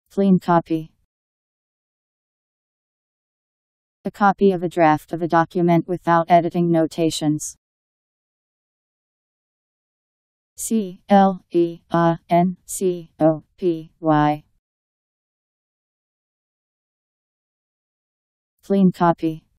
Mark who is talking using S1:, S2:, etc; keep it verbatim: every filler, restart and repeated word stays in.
S1: Clean copy. A copy of a draft of a document without editing notations. C L E A N C O P Y. Clean copy.